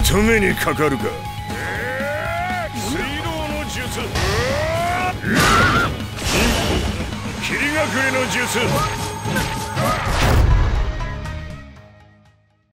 とめにかかるか。 水道の術、 霧隠れの術。